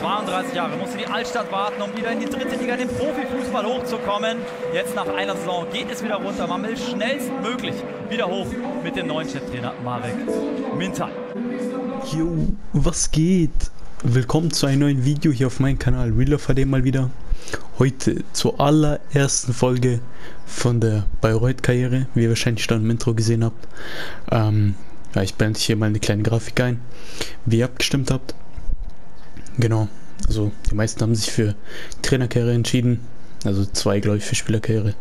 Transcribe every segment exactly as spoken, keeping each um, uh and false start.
zweiunddreißig Jahre musste die Altstadt warten, um wieder in die dritte Liga, in den Profifußball hochzukommen. Jetzt nach einer Saison geht es wieder runter. Man will schnellstmöglich wieder hoch mit dem neuen Cheftrainer Marek Mintal. Jo, was geht? Willkommen zu einem neuen Video hier auf meinem Kanal Real of H D mal wieder. Heute zur allerersten Folge von der Bayreuth-Karriere, wie ihr wahrscheinlich schon im Intro gesehen habt. Ähm, ja, ich blende hier mal eine kleine Grafik ein, wie ihr abgestimmt habt. Genau, also die meisten haben sich für Trainerkarriere entschieden, also zwei glaube ich für Spielerkarriere.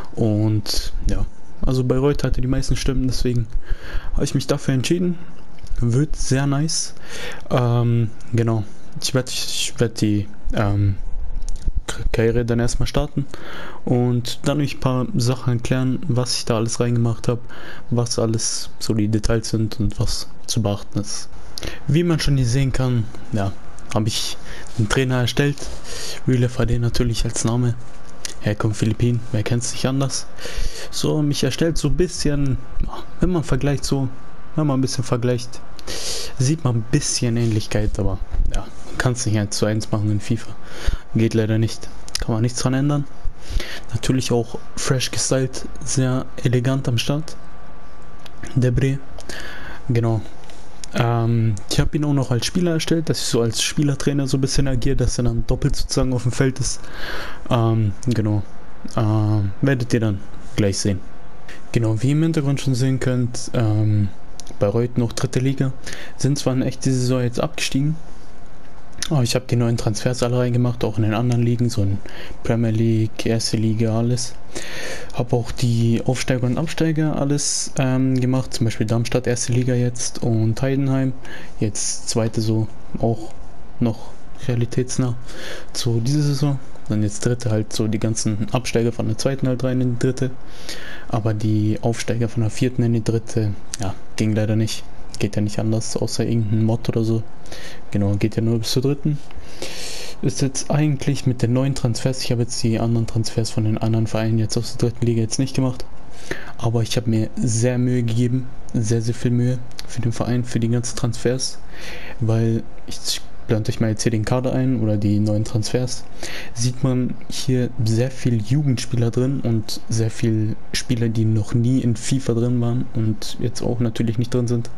Und ja, also Bayreuth hatte die meisten Stimmen, deswegen habe ich mich dafür entschieden. Wird sehr nice. Ähm, genau, ich werde ich werd die ähm, Karriere dann erstmal starten und dann euch ein paar Sachen erklären, was ich da alles reingemacht habe, was alles so die Details sind und was zu beachten ist. Wie man schon hier sehen kann, ja, habe ich einen Trainer erstellt. Real of H D natürlich als Name. Herkommt Philippinen, wer kennt es nicht anders. So, mich erstellt so ein bisschen, wenn man vergleicht so, wenn man ein bisschen vergleicht, sieht man ein bisschen Ähnlichkeit, aber ja, man kann es nicht eins zu eins machen in FIFA. Geht leider nicht. Kann man nichts dran ändern. Natürlich auch fresh gestylt, sehr elegant am Start. Debre. Genau. Ähm, ich habe ihn auch noch als Spieler erstellt, dass ich so als Spielertrainer so ein bisschen agiere, dass er dann doppelt sozusagen auf dem Feld ist. Ähm, genau. Ähm, werdet ihr dann gleich sehen. Genau, wie ihr im Hintergrund schon sehen könnt, ähm, Bayreuth noch dritte Liga, sind zwar in echt die Saison jetzt abgestiegen, aber ich habe die neuen Transfers alle reingemacht, auch in den anderen Ligen, so in Premier League, erste Liga, alles. Habe auch die Aufsteiger und Absteiger alles ähm, gemacht, zum Beispiel Darmstadt erste Liga jetzt und Heidenheim, jetzt zweite, so auch noch realitätsnah zu dieser Saison. Dann jetzt dritte halt so die ganzen Absteiger von der zweiten halt rein in die dritte. Aber die Aufsteiger von der vierten in die dritte, ja, ging leider nicht. Geht ja nicht anders, außer irgendein Mod oder so. Genau, geht ja nur bis zur dritten. Ist jetzt eigentlich mit den neuen Transfers, ich habe jetzt die anderen Transfers von den anderen Vereinen jetzt aus der dritten Liga jetzt nicht gemacht. Aber ich habe mir sehr Mühe gegeben, sehr, sehr viel Mühe für den Verein, für die ganzen Transfers. Weil ich blende euch mal jetzt hier den Kader ein oder die neuen Transfers, sieht man hier sehr viel Jugendspieler drin und sehr viel Spieler, die noch nie in FIFA drin waren und jetzt auch natürlich nicht drin sind.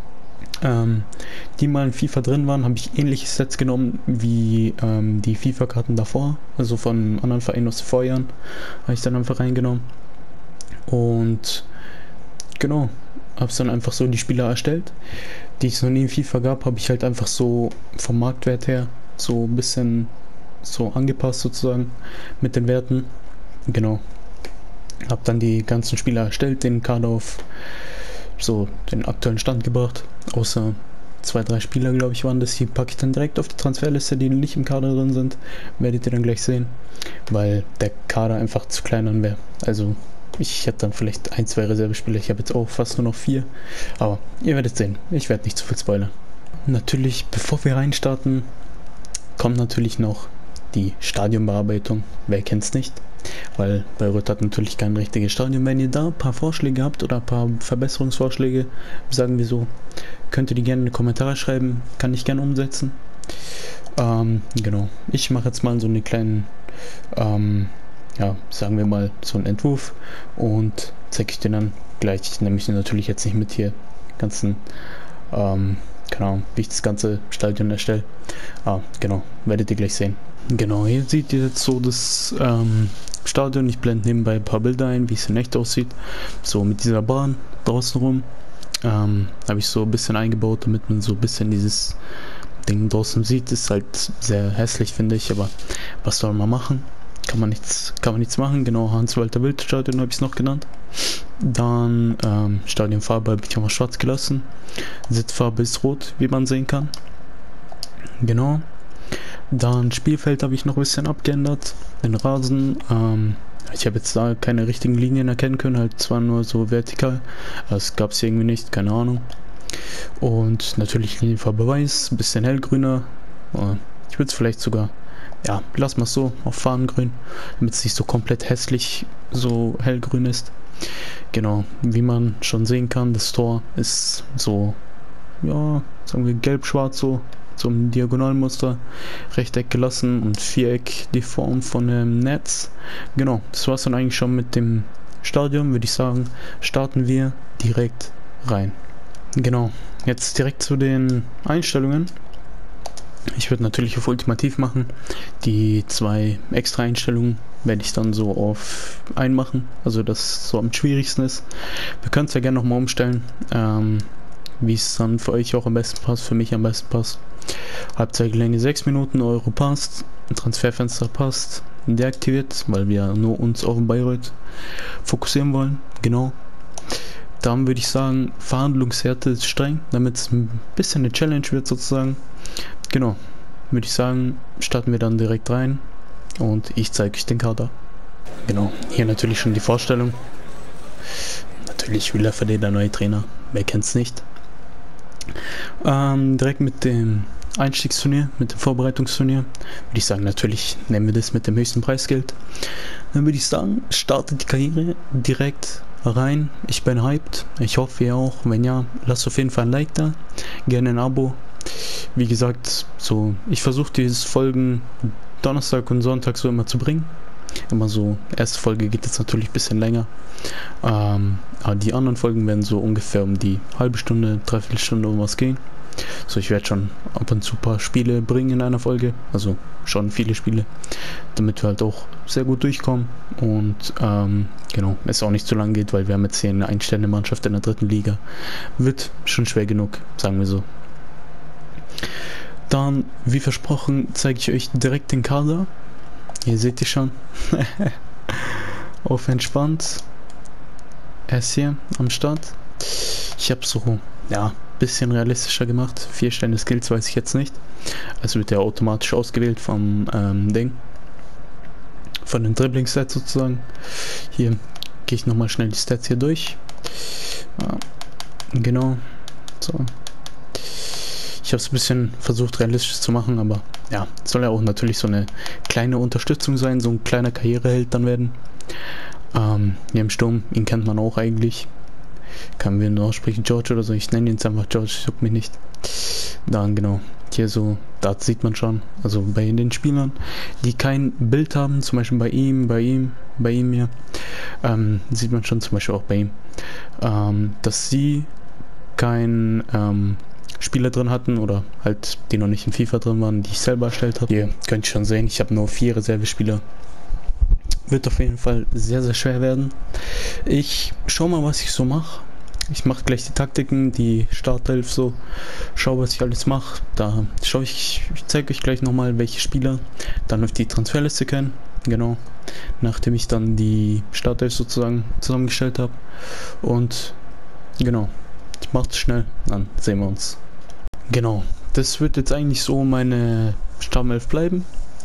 Ähm, die mal in FIFA drin waren, habe ich ähnliche Sets genommen wie ähm, die FIFA-Karten davor, also von anderen Vereinen aus den Vorjahren, habe ich dann einfach reingenommen. Und genau, habe es dann einfach so die Spieler erstellt, die es noch nie in FIFA gab, habe ich halt einfach so vom Marktwert her so ein bisschen so angepasst sozusagen mit den Werten. Genau. Habe dann die ganzen Spieler erstellt, den Kader auf so den aktuellen Stand gebracht. Außer zwei, drei Spieler, glaube ich, waren das. Die packe ich dann direkt auf die Transferliste, die nicht im Kader drin sind. Werdet ihr dann gleich sehen, weil der Kader einfach zu klein dann wäre. Also ich hätte dann vielleicht ein, zwei Reservespieler. Ich habe jetzt auch fast nur noch vier. Aber ihr werdet sehen. Ich werde nicht zu viel spoilern. Natürlich, bevor wir reinstarten, kommt natürlich noch die Stadionbearbeitung. Wer kennt es nicht? Weil Bayreuth hat natürlich kein richtiges Stadion. Wenn ihr da ein paar Vorschläge habt oder ein paar Verbesserungsvorschläge, sagen wir so, könnt ihr die gerne in die Kommentare schreiben. Kann ich gerne umsetzen. Ähm, genau. Ich mache jetzt mal so eine kleinen... Ähm, ja, sagen wir mal so einen Entwurf und zeige ich dir dann gleich. Ich nehme mich natürlich jetzt nicht mit hier ganzen, ähm, keine Ahnung, wie ich das ganze Stadion erstelle. Ah, genau, werdet ihr gleich sehen. Genau, hier seht ihr jetzt so das ähm, Stadion. Ich blende nebenbei ein paar Bilder ein, wie es in echt aussieht. So mit dieser Bahn draußen rum. Ähm, habe ich so ein bisschen eingebaut, damit man so ein bisschen dieses Ding draußen sieht. Ist halt sehr hässlich, finde ich, aber was soll man machen? Kann man nichts, kann man nichts machen. Genau, Hans-Walter-Wild-Stadion habe ich es noch genannt. Dann ähm, Stadionfarbe habe ich auch mal schwarz gelassen. Sitzfarbe ist rot, wie man sehen kann. Genau. Dann Spielfeld habe ich noch ein bisschen abgeändert. Den Rasen. Ähm, ich habe jetzt da keine richtigen Linien erkennen können, halt zwar nur so vertikal. Das gab es irgendwie nicht, keine Ahnung. Und natürlich Linienfarbe weiß, ein bisschen hellgrüner. Ich würde es vielleicht sogar... Ja, lassen wir es so auf Fahnengrün, damit es nicht so komplett hässlich so hellgrün ist. Genau, wie man schon sehen kann, das Tor ist so, ja, sagen wir gelb-schwarz so. so ein Diagonalmuster, Rechteck gelassen und Viereck die Form von dem Netz. Genau, das war es dann eigentlich schon mit dem Stadion, würde ich sagen, starten wir direkt rein. Genau, jetzt direkt zu den Einstellungen. Ich würde natürlich auf Ultimativ machen. Die zwei extra Einstellungen werde ich dann so auf ein machen, also das so am schwierigsten ist. Wir können es ja gerne nochmal umstellen, ähm, wie es dann für euch auch am besten passt, für mich am besten passt. Halbzeitlänge sechs Minuten, Euro passt, Transferfenster passt, deaktiviert, weil wir nur uns auf Bayreuth fokussieren wollen, genau. Dann würde ich sagen, Verhandlungshärte ist streng, damit es ein bisschen eine Challenge wird sozusagen. Genau, würde ich sagen, starten wir dann direkt rein und ich zeige euch den Kader. Genau, hier natürlich schon die Vorstellung. Natürlich Willa F A D, der neue Trainer, wer kennt es nicht. Ähm, direkt mit dem Einstiegsturnier, mit dem Vorbereitungsturnier, würde ich sagen, natürlich nehmen wir das mit dem höchsten Preisgeld. Dann würde ich sagen, startet die Karriere direkt rein. Ich bin hyped, ich hoffe ihr auch. Wenn ja, lasst auf jeden Fall ein Like da, gerne ein Abo. Wie gesagt, so ich versuche diese Folgen Donnerstag und Sonntag so immer zu bringen. Immer so, erste Folge geht jetzt natürlich ein bisschen länger. Ähm, aber die anderen Folgen werden so ungefähr um die halbe Stunde, dreiviertel Stunde um was gehen. So, ich werde schon ab und zu ein paar Spiele bringen in einer Folge. Also schon viele Spiele, damit wir halt auch sehr gut durchkommen. Und ähm, genau, es auch nicht zu lang geht, weil wir haben jetzt hier eine Ein-Sterne-Mannschaft in der dritten Liga. Wird schon schwer genug, sagen wir so. Dann, wie versprochen, zeige ich euch direkt den Kader. Hier seht ihr schon. Auf entspannt. Er ist hier am Start. Ich habe so, ja, bisschen realistischer gemacht. Vier Sterne Skills weiß ich jetzt nicht. Also wird er automatisch ausgewählt vom ähm, Ding. Von den Dribbling-Stats sozusagen. Hier gehe ich nochmal schnell die Stats hier durch. Ja, genau. So. Ich habe es ein bisschen versucht realistisch zu machen, aber ja, soll ja auch natürlich so eine kleine Unterstützung sein, so ein kleiner Karriereheld dann werden. Ähm, hier im Sturm, ihn kennt man auch eigentlich. Kann wir nur aussprechen, George oder so, ich nenne ihn jetzt einfach George, ich juckt mich nicht. Dann genau, hier so, da sieht man schon, also bei den Spielern, die kein Bild haben, zum Beispiel bei ihm, bei ihm, bei ihm hier, ähm, sieht man schon zum Beispiel auch bei ihm, ähm, dass sie kein ähm, Spieler drin hatten oder halt die noch nicht in FIFA drin waren, die ich selber erstellt habe. Hier könnt ihr schon sehen, ich habe nur vier Reservespieler. Wird auf jeden Fall sehr, sehr schwer werden. Ich schau mal, was ich so mache. Ich mache gleich die Taktiken, die Startelf so. Schau, was ich alles mache. Da schaue ich, ich zeige euch gleich nochmal, welche Spieler dann auf die Transferliste können. Genau. Nachdem ich dann die Startelf sozusagen zusammengestellt habe. Und genau. Ich mache es schnell, dann sehen wir uns. Genau, das wird jetzt eigentlich so meine Stammelf bleiben.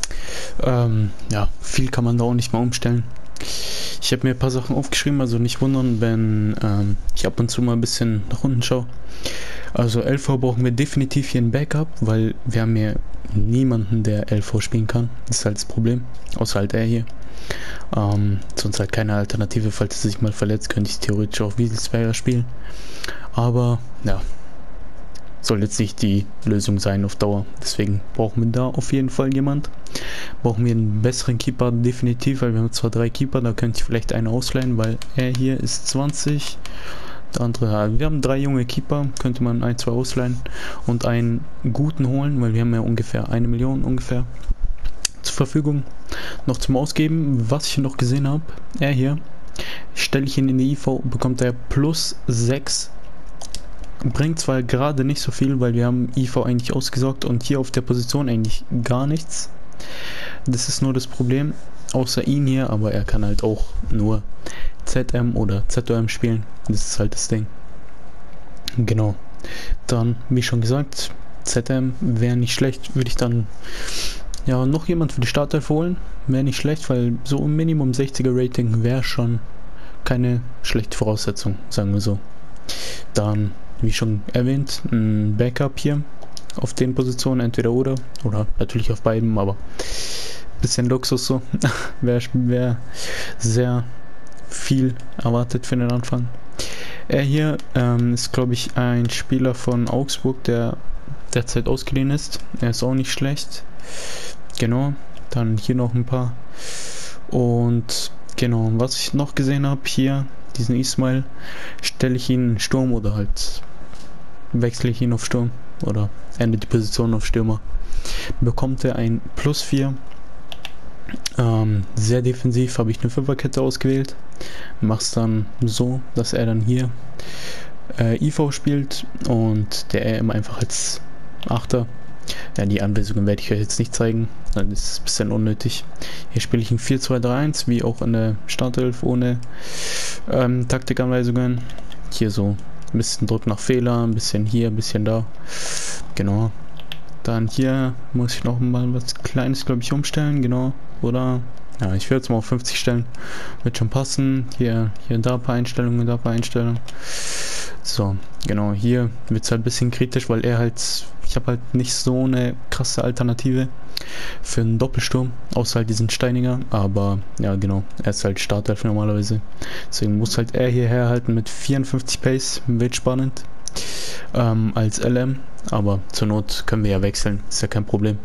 Ähm, ja, viel kann man da auch nicht mal umstellen. Ich habe mir ein paar Sachen aufgeschrieben, also nicht wundern, wenn ähm, ich ab und zu mal ein bisschen nach unten schaue. Also L V brauchen wir definitiv hier ein Backup, weil wir haben hier niemanden, der L V spielen kann. Das ist halt das Problem, außer halt er hier. Ähm, sonst halt keine Alternative, falls er sich mal verletzt, könnte ich theoretisch auch Wieselsberger spielen. Aber ja, soll jetzt nicht die Lösung sein auf Dauer. Deswegen brauchen wir da auf jeden Fall jemand. Brauchen wir einen besseren Keeper definitiv, weil wir haben zwar drei Keeper, da könnte ich vielleicht einen ausleihen, weil er hier ist zwanzig. Der andere, wir haben drei junge Keeper, könnte man ein, zwei ausleihen und einen guten holen, weil wir haben ja ungefähr eine Million ungefähr zur Verfügung. Noch zum Ausgeben, was ich noch gesehen habe, er hier, stelle ich ihn in die I V, bekommt er plus sechs. Bringt zwar gerade nicht so viel, weil wir haben I V eigentlich ausgesorgt und hier auf der Position eigentlich gar nichts. Das ist nur das Problem, außer ihn hier, aber er kann halt auch nur Z M oder Z O M spielen. Das ist halt das Ding. Genau. Dann, wie schon gesagt, Z M wäre nicht schlecht, würde ich dann ja noch jemand für die Startelf holen. Wäre nicht schlecht, weil so ein Minimum sechziger Rating wäre schon keine schlechte Voraussetzung, sagen wir so. Dann, wie schon erwähnt, ein Backup hier auf den Positionen, entweder oder, oder natürlich auf beiden, aber bisschen Luxus so, wäre wär sehr viel erwartet für den Anfang. Er hier ähm, ist, glaube ich, ein Spieler von Augsburg, der derzeit ausgeliehen ist. Er ist auch nicht schlecht. Genau, dann hier noch ein paar. Und genau, was ich noch gesehen habe, hier, diesen Ismail, stelle ich ihn in Sturm oder halt wechsle ich ihn auf Sturm oder ändere die Position auf Stürmer. Bekommt er ein Plus vier. Ähm, sehr defensiv habe ich eine Fünferkette ausgewählt. Mach's dann so, dass er dann hier äh, I V spielt und der R M einfach als Achter. Ja, die Anweisungen werde ich euch jetzt nicht zeigen, das ist ein bisschen unnötig. Hier spiele ich ein vier zwei drei eins, wie auch in der Startelf, ohne ähm, Taktikanweisungen. Hier so ein bisschen Druck nach Fehler, ein bisschen hier, ein bisschen da. Genau. Dann hier muss ich noch mal was Kleines, glaube ich, umstellen, genau. Oder, ja, ich werde es mal auf fünfzig stellen. Wird schon passen. Hier, hier da ein paar Einstellungen, da ein paar Einstellungen. So, genau, hier wird es halt ein bisschen kritisch, weil er halt, ich habe halt nicht so eine krasse Alternative für einen Doppelsturm, außer halt diesen Steininger, aber ja genau, er ist halt Startelf normalerweise. Deswegen muss halt er hierher halten mit vierundfünfzig Pace, wird spannend, ähm, als L M, aber zur Not können wir ja wechseln, ist ja kein Problem.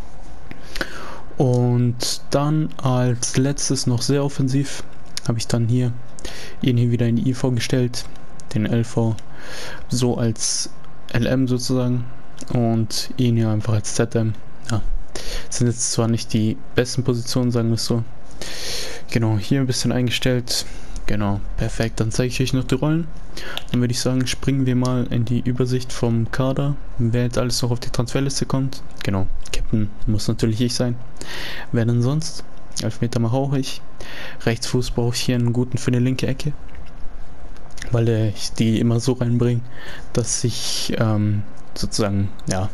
Und dann als letztes noch sehr offensiv, habe ich dann hier ihn hier wieder in die I V gestellt, den L V so als L M sozusagen und ihn hier einfach als Z M. Ja, sind jetzt zwar nicht die besten Positionen, sagen wir es so. Genau, hier ein bisschen eingestellt. Genau, perfekt. Dann zeige ich euch noch die Rollen. Dann würde ich sagen, springen wir mal in die Übersicht vom Kader, wer jetzt alles noch auf die Transferliste kommt. Genau, Captain muss natürlich ich sein. Wer denn sonst? Elfmeter mache auch ich. Rechtsfuß brauche ich hier einen guten für eine linke Ecke, weil ich die immer so reinbringe, dass ich ähm, sozusagen, ja,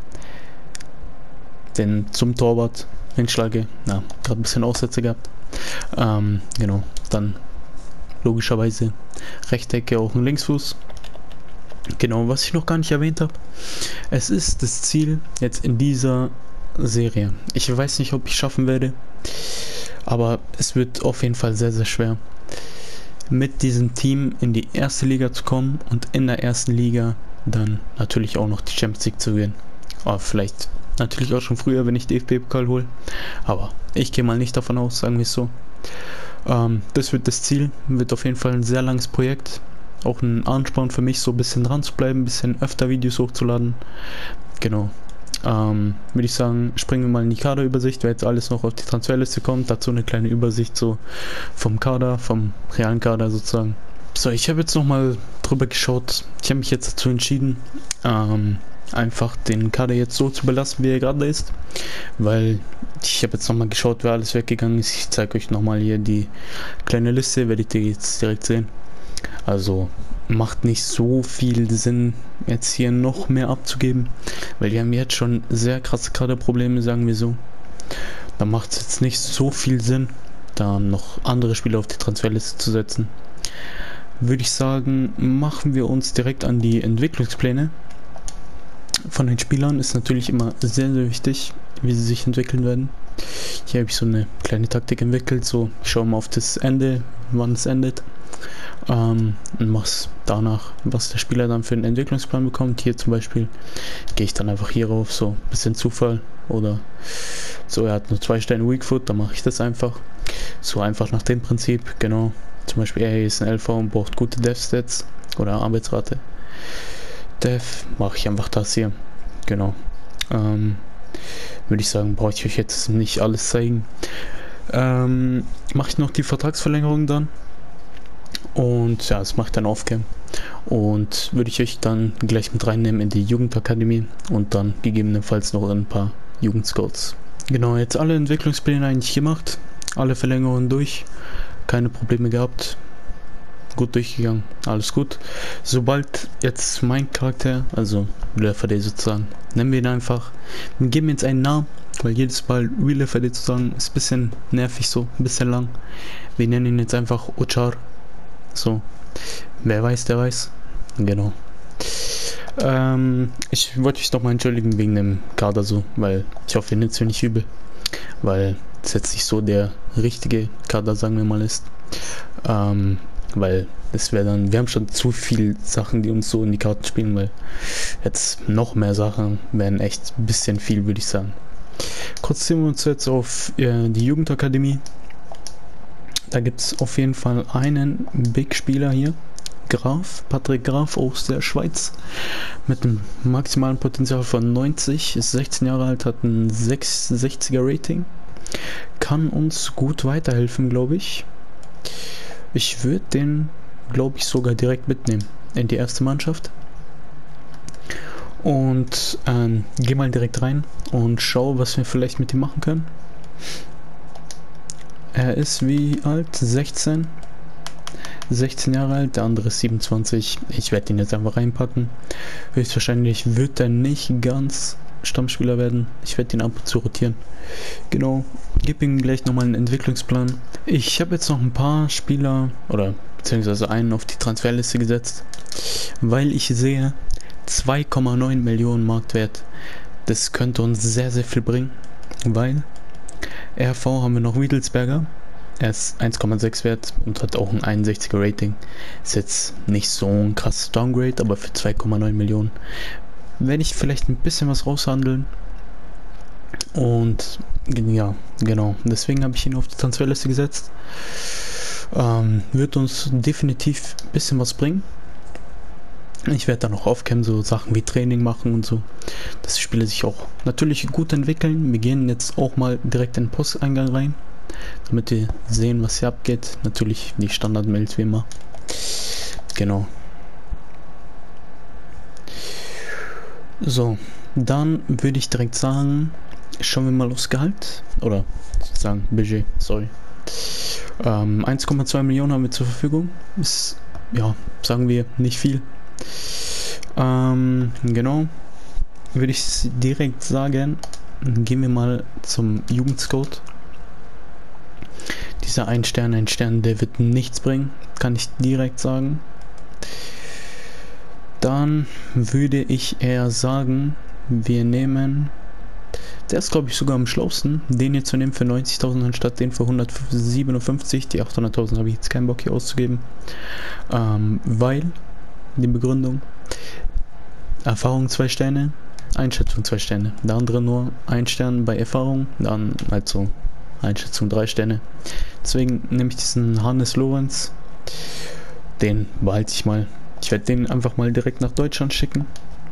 den zum Torwart hinschlage. Ja, gerade ein bisschen Aussätze gehabt. Ähm, genau, dann logischerweise Rechtecke auch ein Linksfuß. Genau, was ich noch gar nicht erwähnt habe. Es ist das Ziel jetzt in dieser Serie. Ich weiß nicht, ob ich schaffen werde, aber es wird auf jeden Fall sehr, sehr schwer, mit diesem Team in die erste Liga zu kommen und in der ersten Liga dann natürlich auch noch die Champions League zu gewinnen. Aber vielleicht natürlich auch schon früher, wenn ich den D F B-Pokal hole. Aber ich gehe mal nicht davon aus, sagen wir es so. Ähm, das wird das Ziel, wird auf jeden Fall ein sehr langes Projekt. Auch ein Ansporn für mich, so ein bisschen dran zu bleiben, ein bisschen öfter Videos hochzuladen. Genau. Ähm, würde ich sagen, springen wir mal in die Kaderübersicht, wer jetzt alles noch auf die Transferliste kommt. Dazu eine kleine Übersicht so vom Kader, vom realen Kader sozusagen. So, ich habe jetzt nochmal drüber geschaut. Ich habe mich jetzt dazu entschieden, ähm, einfach den Kader jetzt so zu belassen, wie er gerade ist. Weil ich habe jetzt nochmal geschaut, wer alles weggegangen ist. Ich zeige euch nochmal hier die kleine Liste, werdet ihr jetzt direkt sehen. Also macht nicht so viel Sinn, jetzt hier noch mehr abzugeben, weil die haben jetzt schon sehr krasse Kaderprobleme, sagen wir so. Da macht es jetzt nicht so viel Sinn, da noch andere Spieler auf die Transferliste zu setzen. Würde ich sagen, machen wir uns direkt an die Entwicklungspläne von den Spielern. Ist natürlich immer sehr, sehr wichtig, wie sie sich entwickeln werden. Hier habe ich so eine kleine Taktik entwickelt, so ich schaue mal auf das Ende, wann es endet. Ähm, und mach's danach, was der Spieler dann für einen Entwicklungsplan bekommt. Hier zum Beispiel gehe ich dann einfach hier rauf, so ein bisschen Zufall oder so, er hat nur zwei Sterne Weakfoot, dann mache ich das einfach so einfach nach dem Prinzip, genau. Zum Beispiel er hier ist ein L V und braucht gute Dev-Stats oder Arbeitsrate. Dev mache ich einfach das hier, genau. Ähm, würde ich sagen, brauche ich euch jetzt nicht alles zeigen. Ähm, mache ich noch die Vertragsverlängerung dann. Und ja, das macht dann Aufcam. Und würde ich euch dann gleich mit reinnehmen in die Jugendakademie und dann gegebenenfalls noch ein paar Jugendscouts. Genau, jetzt alle Entwicklungspläne eigentlich gemacht. Alle Verlängerungen durch. Keine Probleme gehabt. Gut durchgegangen. Alles gut. Sobald jetzt mein Charakter, also Real F D sozusagen, nennen wir ihn einfach. Wir geben jetzt einen Namen, weil jedes Mal Real F D zu sagen ist ein bisschen nervig, so ein bisschen lang. Wir nennen ihn jetzt einfach Ochar. So, wer weiß, der weiß. Genau. Ähm, ich wollte mich doch mal entschuldigen wegen dem Kader so, weil ich hoffe, ihr nehmt es mir nicht übel. Weil es jetzt nicht so der richtige Kader, sagen wir mal, ist. Ähm, weil das wäre dann, wir haben schon zu viel Sachen, die uns so in die Karten spielen, weil jetzt noch mehr Sachen wären echt ein bisschen viel, würde ich sagen. Konzentrieren wir uns jetzt auf äh, die Jugendakademie. Da gibt es auf jeden Fall einen Big-Spieler hier, Graf, Patrick Graf aus der Schweiz, mit einem maximalen Potenzial von neunzig, ist sechzehn Jahre alt, hat ein sechsundsechziger Rating, kann uns gut weiterhelfen, glaube ich. Ich würde den, glaube ich, sogar direkt mitnehmen in die erste Mannschaft. Und ähm, geh mal direkt rein und schau, was wir vielleicht mit ihm machen können. Er ist wie alt? sechzehn. sechzehn Jahre alt, der andere ist siebenundzwanzig. Ich werde ihn jetzt einfach reinpacken. Höchstwahrscheinlich wird er nicht ganz Stammspieler werden. Ich werde ihn ab und zu rotieren. Genau, gebe ihm gleich nochmal einen Entwicklungsplan. Ich habe jetzt noch ein paar Spieler oder beziehungsweise einen auf die Transferliste gesetzt, weil ich sehe zwei Komma neun Millionen Marktwert. Das könnte uns sehr, sehr viel bringen, weil R V haben wir noch Wiedelsberger. Er ist eins Komma sechs wert und hat auch ein einundsechziger Rating. Ist jetzt nicht so ein krasses Downgrade, aber für zwei Komma neun Millionen werde ich vielleicht ein bisschen was raushandeln. Und ja, genau. Deswegen habe ich ihn auf die Transferliste gesetzt. Ähm, wird uns definitiv ein bisschen was bringen. Ich werde dann noch aufcam, so Sachen wie Training machen und so, dass die Spiele sich auch natürlich gut entwickeln. Wir gehen jetzt auch mal direkt in den Posteingang rein, damit wir sehen, was hier abgeht. Natürlich die Standard-Mails wie immer. Genau. So, dann würde ich direkt sagen, schauen wir mal aufs Gehalt. Oder sozusagen Budget, sorry. Ähm, eins Komma zwei Millionen haben wir zur Verfügung. Ist, ja, sagen wir, nicht viel. Ähm, genau. Würde ich direkt sagen, gehen wir mal zum Jugendscout. Dieser ein Stern, ein Stern, der wird nichts bringen, kann ich direkt sagen. Dann würde ich eher sagen, wir nehmen, der ist glaube ich sogar am schlausten, den hier zu nehmen für neunzigtausend anstatt den für hundertsiebenundfünfzig. Die achthunderttausend habe ich jetzt keinen Bock hier auszugeben, ähm, weil die Begründung: Erfahrung zwei Sterne, Einschätzung zwei Sterne. Der andere nur ein Stern bei Erfahrung, dann also Einschätzung drei Sterne. Deswegen nehme ich diesen Hannes Lorenz. Den behalte ich mal. Ich werde den einfach mal direkt nach Deutschland schicken.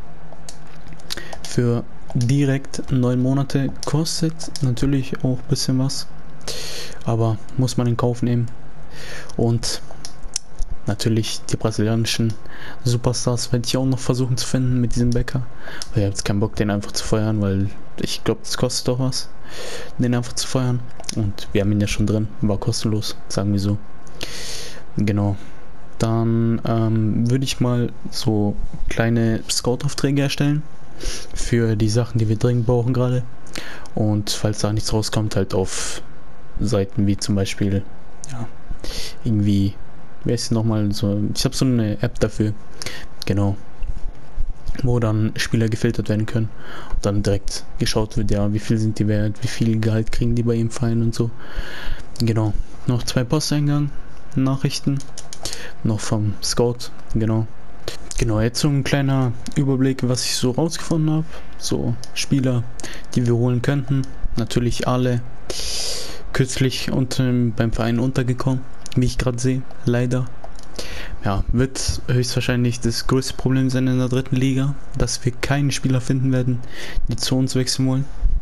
Für direkt neun Monate. Kostet natürlich auch ein bisschen was, aber muss man in Kauf nehmen. Und natürlich die brasilianischen Superstars werde ich auch noch versuchen zu finden mit diesem Bäcker. Ich habe jetzt keinen Bock, den einfach zu feuern, weil ich glaube, das kostet doch was, den einfach zu feuern. Und wir haben ihn ja schon drin, war kostenlos, sagen wir so. Genau. Dann ähm, würde ich mal so kleine Scout-Aufträge erstellen für die Sachen, die wir dringend brauchen gerade. Und falls da nichts rauskommt, halt auf Seiten wie zum Beispiel, ja, irgendwie, wer ist nochmal so, ich habe so eine App dafür, genau, wo dann Spieler gefiltert werden können und dann direkt geschaut wird, ja, wie viel sind die wert, wie viel Gehalt kriegen die bei ihm Verein und so. Genau, noch zwei Posteingang Nachrichten, noch vom Scout, genau. Genau, jetzt so ein kleiner Überblick, was ich so rausgefunden habe. So Spieler, die wir holen könnten. Natürlich alle kürzlich und, ähm, beim Verein untergekommen, wie ich gerade sehe, leider. Ja, wird höchstwahrscheinlich das größte Problem sein in der dritten Liga, dass wir keinen Spieler finden werden, die zu uns wechseln wollen.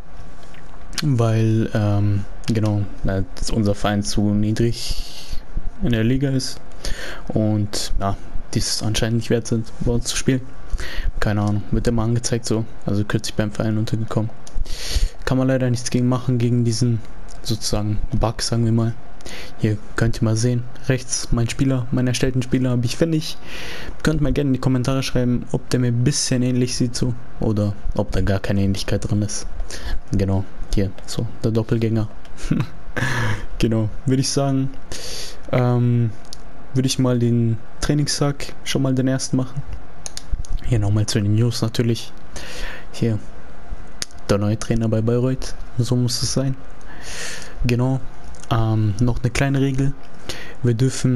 Weil, ähm, genau, dass unser Verein zu niedrig in der Liga ist. Und ja, die es anscheinend nicht wert sind, bei uns zu spielen. Keine Ahnung, wird immer angezeigt so. Also kürzlich beim Verein untergekommen. Kann man leider nichts gegen machen, gegen diesen sozusagen Bug, sagen wir mal. Hier könnt ihr mal sehen, rechts mein Spieler, meinen erstellten Spieler habe ich, finde ich. Könnt mal gerne in die Kommentare schreiben, ob der mir ein bisschen ähnlich sieht so oder ob da gar keine Ähnlichkeit drin ist. Genau, hier, so, der Doppelgänger. Genau, würde ich sagen, ähm, würde ich mal den Trainingstag schon mal den ersten machen. Hier nochmal zu den News natürlich. Hier, der neue Trainer bei Bayreuth, so muss es sein. Genau, ähm, noch eine kleine Regel. Wir dürfen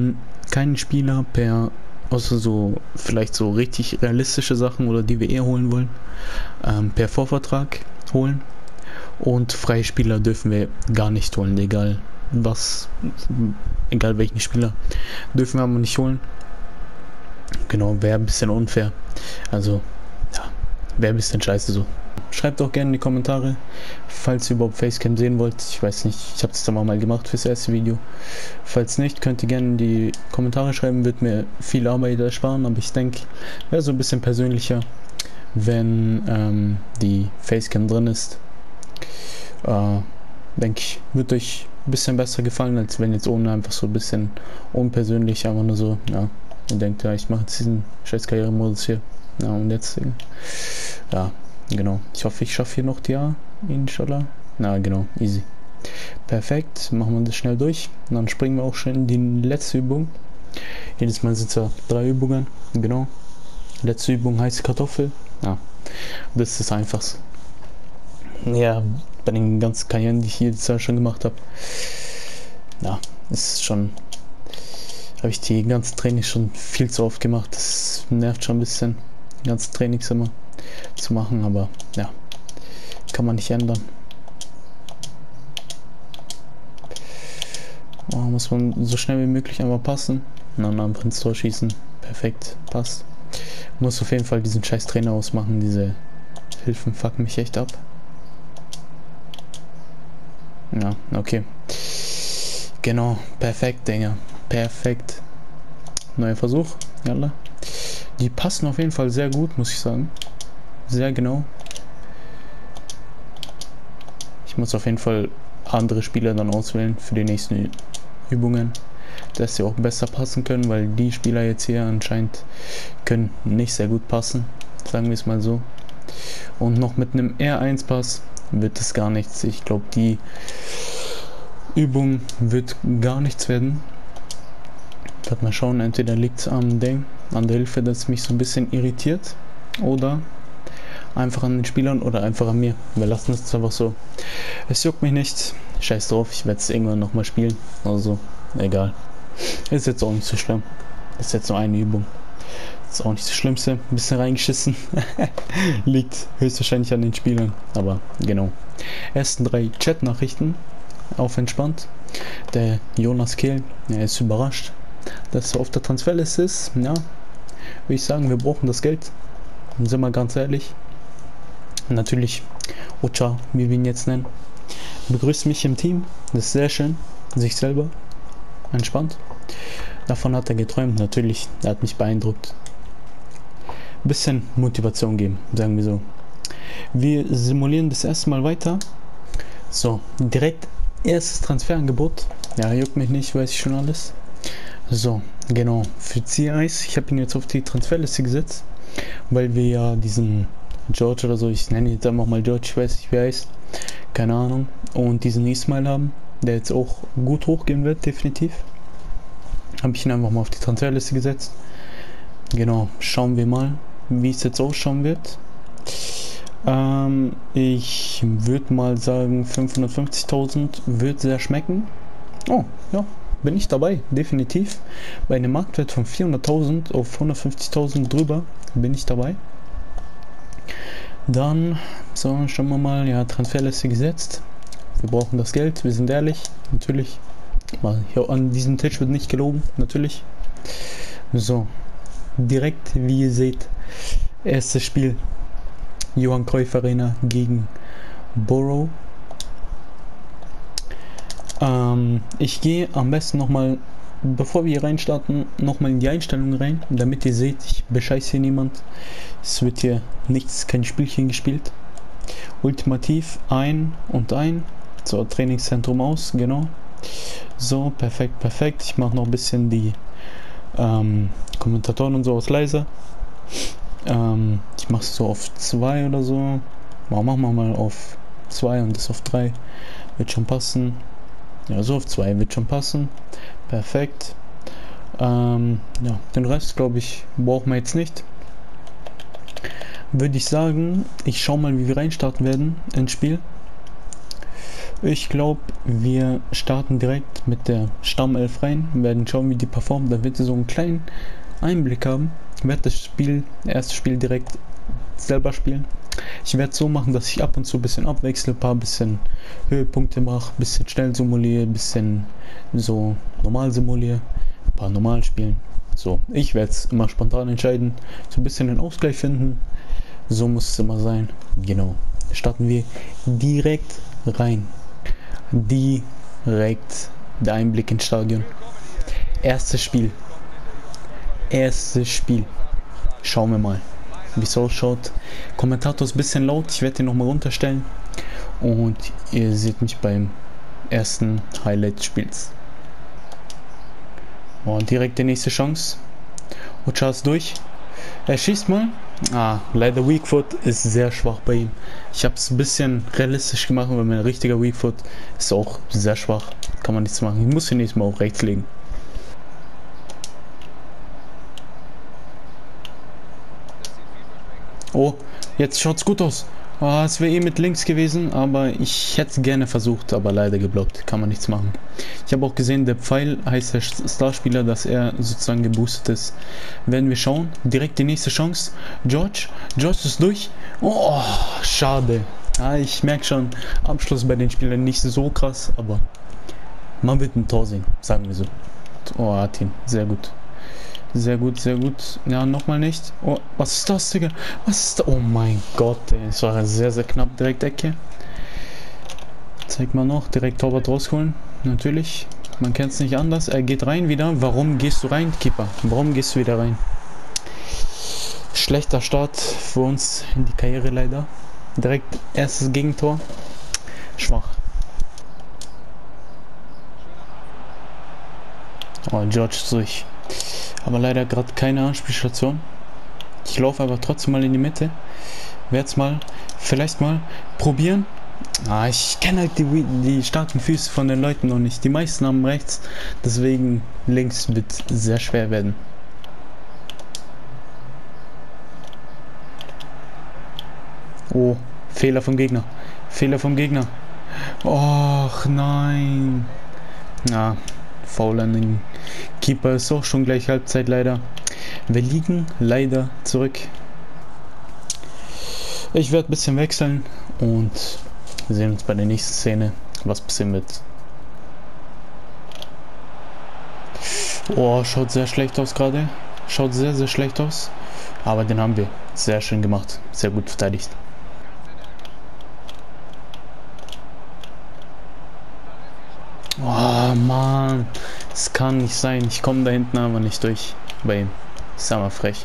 keinen Spieler per, außer so vielleicht so richtig realistische Sachen oder die wir eher holen wollen, ähm, per Vorvertrag holen. Und freie Spieler dürfen wir gar nicht holen, egal was, egal welchen Spieler dürfen wir aber nicht holen. Genau, wäre ein bisschen unfair. Also, ja, wäre ein bisschen scheiße so. Schreibt auch gerne in die Kommentare, falls ihr überhaupt Facecam sehen wollt. Ich weiß nicht, ich habe das dann mal gemacht fürs erste Video. Falls nicht, könnt ihr gerne in die Kommentare schreiben, wird mir viel Arbeit ersparen, aber ich denke, wäre so ein bisschen persönlicher, wenn ähm, die Facecam drin ist. Äh, denke ich, wird euch ein bisschen besser gefallen, als wenn jetzt ohne einfach so ein bisschen unpersönlich, einfach nur so, ja, ihr denkt, ja, ich mache jetzt diesen scheiß Karrieremodus hier. Ja, und jetzt, ja, genau. Ich hoffe, ich schaffe hier noch die A, inshallah. Na, genau, easy. Perfekt, machen wir das schnell durch. Und dann springen wir auch schon in die letzte Übung. Jedes Mal sind es ja drei Übungen, genau. Letzte Übung, heiße Kartoffel. Ja, das ist das Einfachste. Ja, bei den ganzen Karrieren, die ich hier jetzt schon gemacht habe. Ja, ist schon... Habe ich die ganzen Trainings schon viel zu oft gemacht. Das nervt schon ein bisschen, die ganzen Trainings immer zu machen, aber ja, kann man nicht ändern. Oh, muss man so schnell wie möglich einfach passen und dann einfach ins Tor schießen. Perfekt, passt. Muss auf jeden Fall diesen scheiß Trainer ausmachen. Diese Hilfen fucken mich echt ab. Ja, okay. Genau, perfekt, Dinger. Perfekt. Neuer Versuch. Jalla. Die passen auf jeden Fall sehr gut, muss ich sagen. Sehr genau. Ich muss auf jeden Fall andere Spieler dann auswählen für die nächsten Übungen, dass sie auch besser passen können, weil die Spieler jetzt hier anscheinend können nicht sehr gut passen, sagen wir es mal so. Und noch mit einem R eins Pass wird es gar nichts. Ich glaube, die Übung wird gar nichts werden. Warte mal schauen, entweder liegt es am Ding, an der Hilfe, das mich so ein bisschen irritiert, oder einfach an den Spielern oder einfach an mir. Wir lassen es einfach so. Es juckt mich nicht. Scheiß drauf, ich werde es irgendwann nochmal spielen. Also, egal. Ist jetzt auch nicht so schlimm. Ist jetzt nur eine Übung. Ist auch nicht das Schlimmste. Ein bisschen reingeschissen. Liegt höchstwahrscheinlich an den Spielern. Aber genau. Ersten drei Chat-Nachrichten. Auf entspannt. Der Jonas Kehl, er ist überrascht, dass er auf der Transferliste ist. Ja, würde ich sagen, wir brauchen das Geld. Sind wir ganz ehrlich. Natürlich, Ocha, wie wir ihn jetzt nennen, begrüßt mich im Team. Das ist sehr schön. Sich selber. Entspannt. Davon hat er geträumt. Natürlich, er hat mich beeindruckt. Bisschen Motivation geben, sagen wir so. Wir simulieren das erste Mal weiter. So, direkt erstes Transferangebot. Ja, juckt mich nicht, weiß ich schon alles. So, genau. Für C eins, ich habe ihn jetzt auf die Transferliste gesetzt, weil wir ja diesen George oder so, ich nenne ihn jetzt einfach mal George, ich weiß nicht, wie er heißt, keine Ahnung, und diesen Ismail haben, der jetzt auch gut hochgehen wird, definitiv. Habe ich ihn einfach mal auf die Transferliste gesetzt. Genau, schauen wir mal, wie es jetzt ausschauen wird. Ähm, ich würde mal sagen, fünfhundertfünfzigtausend wird sehr schmecken. Oh, ja, bin ich dabei, definitiv. Bei einem Marktwert von vierhunderttausend auf hundertfünfzigtausend drüber bin ich dabei. Dann, so, schauen wir mal, ja, Transferliste gesetzt. Wir brauchen das Geld, wir sind ehrlich, natürlich. Hier an diesem Tisch wird nicht gelogen, natürlich. So, direkt, wie ihr seht, erstes Spiel. Johann Cruyff Arena gegen Borough. Ähm, ich gehe am besten nochmal, bevor wir hier reinstarten, nochmal in die Einstellungen rein, damit ihr seht, ich bescheiße hier niemand. Es wird hier nichts, kein Spielchen gespielt. Ultimativ ein und ein. So, Trainingszentrum aus, genau. So, perfekt, perfekt. Ich mache noch ein bisschen die ähm, Kommentatoren und so aus leiser. Ähm, ich mache es so auf zwei oder so. Machen wir mal auf zwei und das auf drei. Wird schon passen. Ja, so auf zwei wird schon passen. Perfekt. Ähm, ja, den Rest, glaube ich, brauchen wir jetzt nicht. Würde ich sagen, ich schaue mal, wie wir reinstarten werden ins Spiel. Ich glaube, wir starten direkt mit der Stammelf rein, werden schauen, wie die performt, damit wir so einen kleinen Einblick haben. Ich werde das Spiel, erstes Spiel direkt selber spielen. Ich werde es so machen, dass ich ab und zu ein bisschen abwechsle, ein paar bisschen Höhepunkte mache, ein bisschen schnell simuliere, ein bisschen so normal simuliere, ein paar normal spielen. So, ich werde es immer spontan entscheiden, so ein bisschen den Ausgleich finden. So muss es immer sein. Genau. Starten wir direkt rein. Direkt der Einblick ins Stadion. Erstes Spiel. Erstes Spiel. Schauen wir mal, wie es ausschaut. Kommentator ist ein bisschen laut. Ich werde ihn nochmal runterstellen. Und ihr seht mich beim ersten Highlight des Spiels. Und direkt die nächste Chance. Ocha ist durch. Er schießt mal. Ah, leider Weak Foot ist sehr schwach bei ihm. Ich habe es ein bisschen realistisch gemacht, weil mein richtiger Weak Foot ist auch sehr schwach. Kann man nichts machen. Ich muss ihn nächstes Mal auch rechts legen. Oh, jetzt schaut's gut aus. Oh, es wäre eh mit links gewesen, aber ich hätte es gerne versucht, aber leider geblockt. Kann man nichts machen. Ich habe auch gesehen, der Pfeil heißt der Starspieler, dass er sozusagen geboostet ist. Werden wir schauen. Direkt die nächste Chance. George. George ist durch. Oh, schade. Ja, ich merke schon, Abschluss bei den Spielern nicht so krass, aber man wird ein Tor sehen, sagen wir so. Oh, hat ihn. Sehr gut. Sehr gut, sehr gut. Ja, nochmal nicht. Oh, was ist das, Digga? Was ist das? Oh mein Gott, ey. Es war sehr, sehr knapp. Direkt Ecke. Zeig mal noch. Direkt Torwart rausholen. Natürlich. Man kennt es nicht anders. Er geht rein wieder. Warum gehst du rein, Keeper? Warum gehst du wieder rein? Schlechter Start für uns in die Karriere leider. Direkt erstes Gegentor. Schwach. Oh, George durch. Aber leider gerade keine Anspielstation. Ich laufe aber trotzdem mal in die Mitte. Werde es mal, vielleicht mal probieren. Ah, ich kenne halt die, die starken Füße von den Leuten noch nicht. Die meisten haben rechts. Deswegen links wird sehr schwer werden. Oh, Fehler vom Gegner. Fehler vom Gegner. Och nein. Na. Foul an den Keeper, ist auch schon gleich Halbzeit leider. Wir liegen leider zurück. Ich werde ein bisschen wechseln und sehen uns bei der nächsten Szene, was passieren wird. Oh, schaut sehr schlecht aus gerade. Schaut sehr, sehr schlecht aus. Aber den haben wir. Sehr schön gemacht. Sehr gut verteidigt. Oh Mann, es kann nicht sein. Ich komme da hinten aber nicht durch bei ihm. Ist aber frech.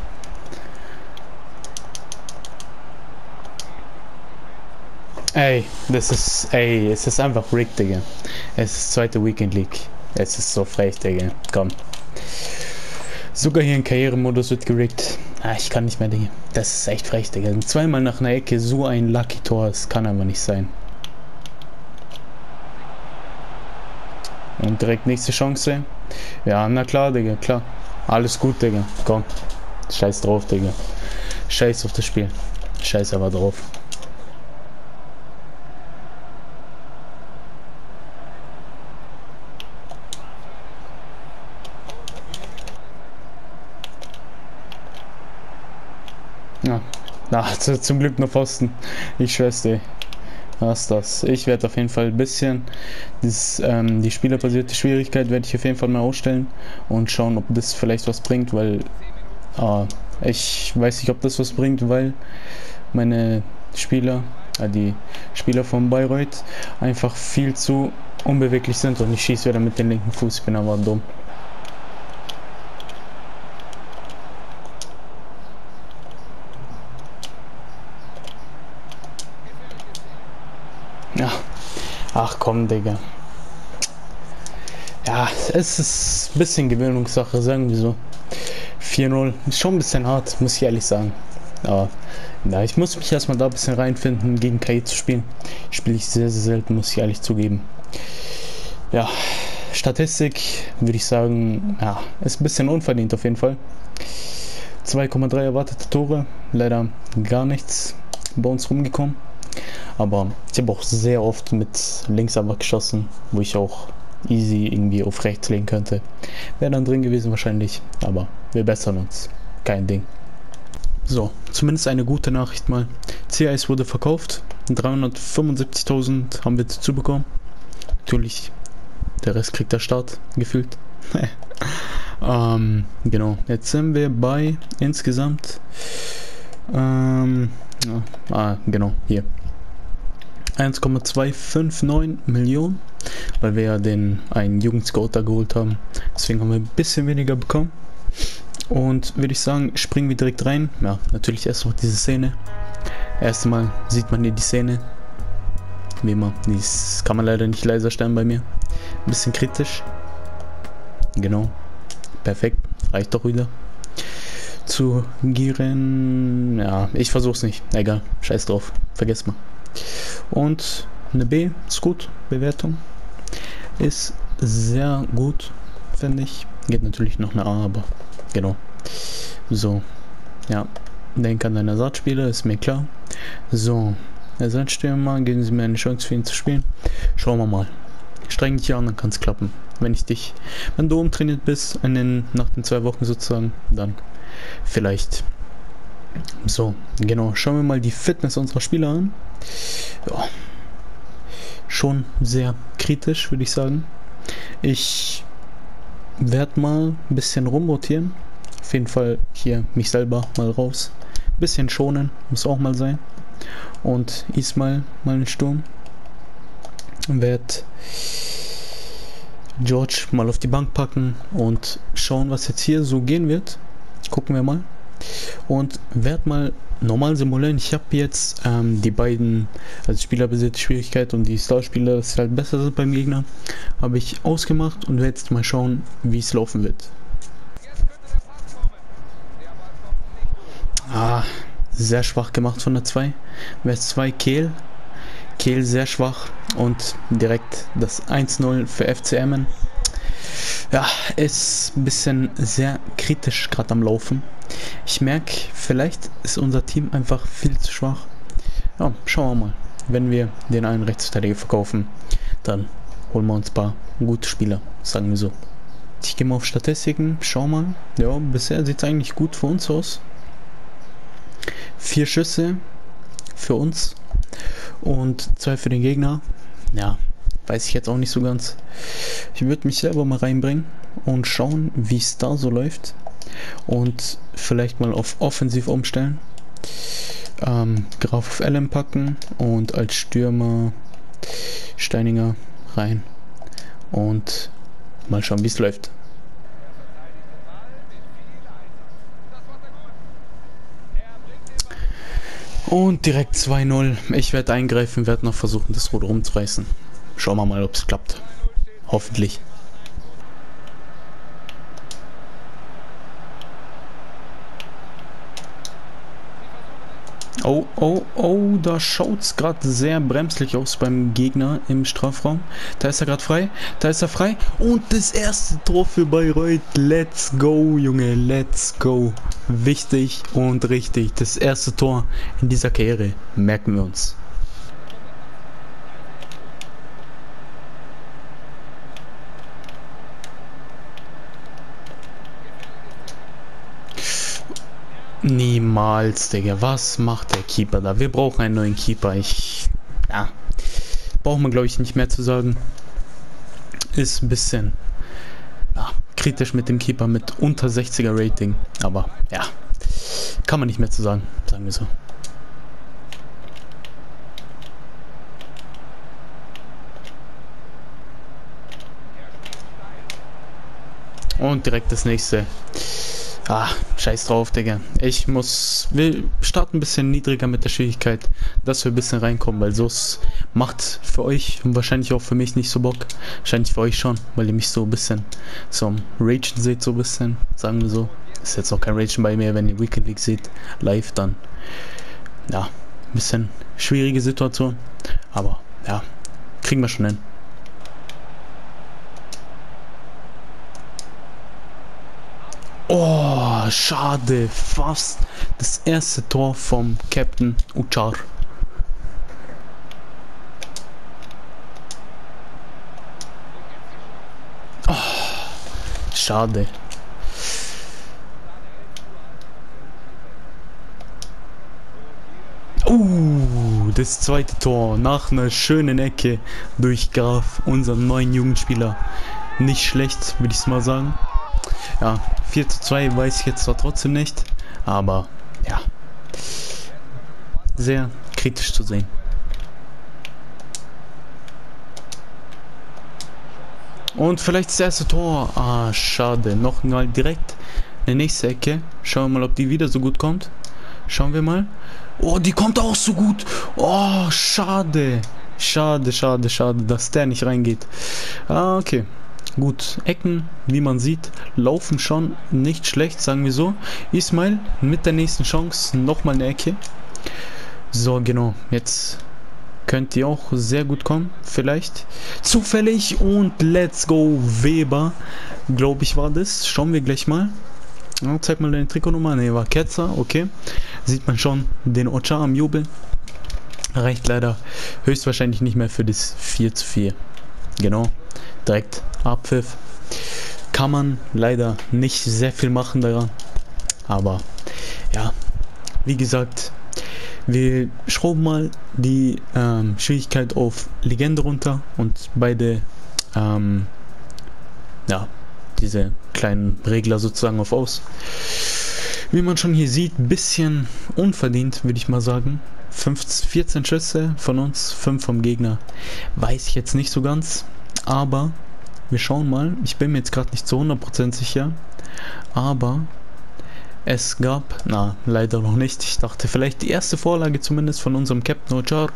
Ey, das ist, ey, es ist einfach rigged, Digga. Es ist zweite Weekend League. Es ist so frech, Digga. Komm. Sogar hier in Karrieremodus wird geriggt. Ah, ich kann nicht mehr, Digga. Das ist echt frech, Digga. Zweimal nach einer Ecke so ein Lucky Tor. Das kann aber nicht sein. Und direkt nächste Chance. Ja, na klar, Digga, klar. Alles gut, Digga. Komm. Scheiß drauf, Digga. Scheiß auf das Spiel. Scheiß aber drauf. Ja. Na, zum Glück nur Pfosten. Ich schwör's dir. Was das? Ich werde auf jeden Fall ein bisschen dieses, ähm, die spielerbasierte Schwierigkeit werde ich auf jeden Fall mal ausstellen und schauen, ob das vielleicht was bringt, weil äh, ich weiß nicht, ob das was bringt, weil meine Spieler, äh, die Spieler von Bayreuth einfach viel zu unbeweglich sind und ich schieße wieder mit dem linken Fuß, ich bin aber dumm. Ja, ach komm, Digga. Ja, es ist ein bisschen Gewöhnungssache, sagen wir so. vier null ist schon ein bisschen hart, muss ich ehrlich sagen. Aber ja, ich muss mich erstmal da ein bisschen reinfinden, gegen K I zu spielen. Spiele ich sehr, sehr selten, muss ich ehrlich zugeben. Ja, Statistik würde ich sagen, ja, ist ein bisschen unverdient auf jeden Fall. zwei Komma drei erwartete Tore, leider gar nichts bei uns rumgekommen. Aber ich habe auch sehr oft mit links einfach geschossen, wo ich auch easy irgendwie auf rechts legen könnte. Wäre dann drin gewesen wahrscheinlich, aber wir bessern uns. Kein Ding. So, zumindest eine gute Nachricht mal. C eins wurde verkauft. dreihundertfünfundsiebzigtausend haben wir dazu bekommen. Natürlich, der Rest kriegt der Staat gefühlt. ähm, genau, jetzt sind wir bei insgesamt ähm, ja, ah, genau, hier eins Komma zweihundertneunundfünfzig Millionen, weil wir ja den einen Jugendscout da geholt haben. Deswegen haben wir ein bisschen weniger bekommen. Und würde ich sagen, springen wir direkt rein. Ja, natürlich erst noch diese Szene. Erste Mal sieht man hier die Szene. Wie immer, das kann man leider nicht leiser stellen bei mir. Ein bisschen kritisch. Genau. Perfekt. Reicht doch wieder. Zu gieren. Ja, ich versuch's nicht. Egal. Scheiß drauf. Vergesst mal. Und eine B ist gut. Bewertung ist sehr gut, finde ich. Geht natürlich noch eine A, aber genau. So. Ja. Denk an deinen Ersatzspieler, ist mir klar. So. Ersatzstürmer, geben Sie mir eine Chance für ihn zu spielen. Schauen wir mal. Streng dich an, dann kann es klappen. Wenn ich dich, wenn du umtrainiert bist, in den, nach den zwei Wochen sozusagen, dann vielleicht. So, genau. Schauen wir mal die Fitness unserer Spieler an. Ja. Schon sehr kritisch, würde ich sagen. Ich werde mal ein bisschen rumrotieren. Auf jeden Fall hier mich selber mal raus. Ein bisschen schonen, muss auch mal sein. Und Ismail mal einen Sturm. Werd George mal auf die Bank packen und schauen, was jetzt hier so gehen wird. Gucken wir mal. Und werd mal normal simulieren. Ich habe jetzt ähm, die beiden, also spielerbasierte Schwierigkeit und die Starspieler, dass sie halt besser sind beim Gegner, habe ich ausgemacht und werde jetzt mal schauen, wie es laufen wird. Ah, sehr schwach gemacht von der zwei. Vers zwei Kehl. Kehl sehr schwach und direkt das eins null für F C Emmen. Ja, ist ein bisschen sehr kritisch gerade am Laufen. Ich merke, vielleicht ist unser Team einfach viel zu schwach. Ja, schauen wir mal. Wenn wir den einen Rechtsverteidiger verkaufen, dann holen wir uns ein paar gute Spieler, sagen wir so. Ich gehe mal auf Statistiken, schau mal. Ja, bisher sieht es eigentlich gut für uns aus. Vier Schüsse für uns und zwei für den Gegner. Ja, weiß ich jetzt auch nicht so ganz. Ich würde mich selber mal reinbringen und schauen, wie es da so läuft. Und vielleicht mal auf offensiv umstellen. Ähm, Graf auf Allen packen und als Stürmer Steininger rein. Und mal schauen, wie es läuft. Und direkt zwei null. Ich werde eingreifen, werde noch versuchen, das Rot rumzureißen. Schauen wir mal, ob es klappt. Hoffentlich. Oh, oh, oh, da schaut es gerade sehr bremslich aus beim Gegner im Strafraum. Da ist er gerade frei. Da ist er frei. Und das erste Tor für Bayreuth. Let's go, Junge. Let's go. Wichtig und richtig. Das erste Tor in dieser Karriere. Merken wir uns. Niemals, Digga. Was macht der Keeper da? Wir brauchen einen neuen Keeper. Ich. Ja. Braucht man, glaube ich, nicht mehr zu sagen. Ist ein bisschen. Ja, kritisch mit dem Keeper mit unter sechziger Rating. Aber, ja. Kann man nicht mehr zu sagen. Sagen wir so. Und direkt das nächste. Ah, scheiß drauf, Digga. Ich muss... Wir starten ein bisschen niedriger mit der Schwierigkeit, dass wir ein bisschen reinkommen, weil so macht für euch und wahrscheinlich auch für mich nicht so Bock. Wahrscheinlich für euch schon, weil ihr mich so ein bisschen zum Ragen seht, so ein bisschen, sagen wir so. Ist jetzt auch kein Ragen bei mir, wenn ihr Weekend League seht, live, dann ja, ein bisschen schwierige Situation, aber ja, kriegen wir schon hin. Oh, schade, fast das erste Tor vom Captain Uchar. schade. Uh, das zweite Tor nach einer schönen Ecke durch Graf, unseren neuen Jugendspieler. Nicht schlecht, würde ich mal sagen. Ja, vier zu zwei weiß ich jetzt zwar trotzdem nicht, aber ja, sehr kritisch zu sehen. Und vielleicht das erste Tor. Ah, schade. Noch mal direkt eine nächste Ecke. Schauen wir mal, ob die wieder so gut kommt. Schauen wir mal. Oh, die kommt auch so gut. Oh, schade. Schade, schade, schade, dass der nicht reingeht. Ah, okay. Gut. Ecken, wie man sieht, laufen schon nicht schlecht, sagen wir so. Ismail mit der nächsten Chance. Nochmal eine Ecke. So, genau. Jetzt könnt ihr auch sehr gut kommen. Vielleicht. Zufällig. Und let's go. Weber. Glaube ich war das. Schauen wir gleich mal. Ja, zeig mal deine Trikotnummer. Ne, war Ketzer. Okay. Sieht man schon den Ocha am Jubeln. Reicht leider höchstwahrscheinlich nicht mehr für das vier zu vier. Genau. Direkt Abpfiff. Kann man leider nicht sehr viel machen daran. Aber ja, wie gesagt, wir schrauben mal die ähm, Schwierigkeit auf Legende runter und beide ähm, ja, diese kleinen Regler sozusagen auf aus. Wie man schon hier sieht, ein bisschen unverdient, würde ich mal sagen. fünfzehn, vierzehn Schüsse von uns, fünf vom Gegner. Weiß ich jetzt nicht so ganz, aber wir schauen mal. Ich bin mir jetzt gerade nicht zu hundert Prozent sicher, aber es gab, na, leider noch nicht. Ich dachte vielleicht die erste Vorlage zumindest von unserem Captain Ochar.